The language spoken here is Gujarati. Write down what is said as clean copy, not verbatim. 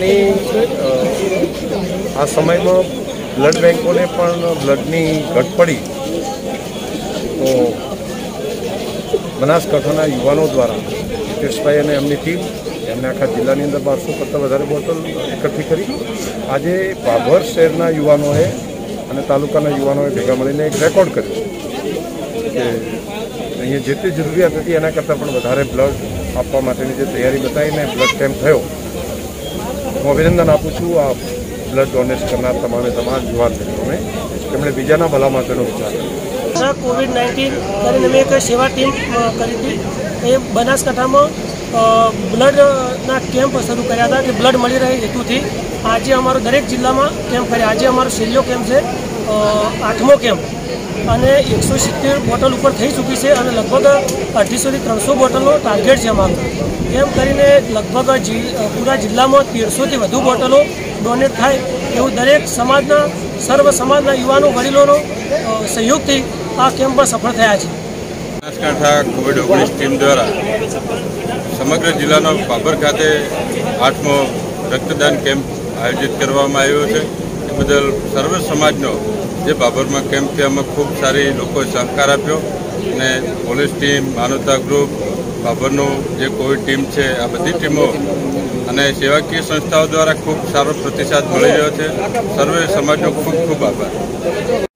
કોરોનાની આ સમયમાં બ્લડ બેંકોને પણ બ્લડની ઘટ પડી તો બનાસકાંઠાના યુવાનો દ્વારા હિતેશભાઈ અને એમની ટીમ એમને આખા જિલ્લાની અંદર 1200 કરતાં વધારે બોટલ એકઠી કરી આજે ભાભર શહેરના યુવાનોએ અને તાલુકાના યુવાનોએ ભેગા મળીને એક રેકોર્ડ કર્યો કે અહીંયા જેટલી જરૂરિયાત હતી એના કરતાં પણ વધારે બ્લડ આપવા માટેની જે તૈયારી બતાવીને બ્લડ કેમ્પ થયો. હું અભિનંદન આપું છું આ બ્લડ ડોનેટ કરનાર તમામ યુવાન મિત્રોને તેમણે બીજાના ભલા માટેનો વિચાર કર્યો. કોવિડ-19 કરીને મેં એક સેવા ટીમ કરી હતી. એ બનાસકાંઠામાં બ્લડના કેમ્પ શરૂ કર્યા હતા કે બ્લડ મળી રહે હેતુથી. આજે અમારો દરેક જિલ્લામાં કેમ્પ કર્યા. આજે અમારો છેલ્લો કેમ્પ છે, 8મો કેમ્પ, અને 170 બોટલ ઉપર થઈ ચૂકી છે અને લગભગ 250 થી 300 બોટલનો ટાર્ગેટ છે અમારો. એમ કરીને લગભગ પૂરા જિલ્લામાં 1300થી વધુ બોટલો ડોનેટ થાય એવું દરેક સમાજના સર્વ સમાજના યુવાનો વડીલોનો સહયોગથી આ કેમ્પમાં સફળ થયા છે. બનાસકાંઠા કોવિડ-19 ટીમ દ્વારા સમગ્ર જિલ્લાના ભાભર ખાતે 8મો રક્તદાન કેમ્પ આયોજિત કરવામાં આવ્યો છે. એ બદલ સર્વ સમાજનો જે ભાભરમાં કેમ્પ છે એમાં ખૂબ સારી લોકોએ સહકાર આપ્યો અને પોલીસ ટીમ, માનવતા ગ્રુપ, ભાભરનું જે કોવિડ ટીમ છે, આ બધી ટીમો અને સેવાકીય સંસ્થાઓ દ્વારા ખૂબ સારો પ્રતિસાદ મળી રહ્યો છે. સર્વે સમાજનો ખૂબ ખૂબ આભાર.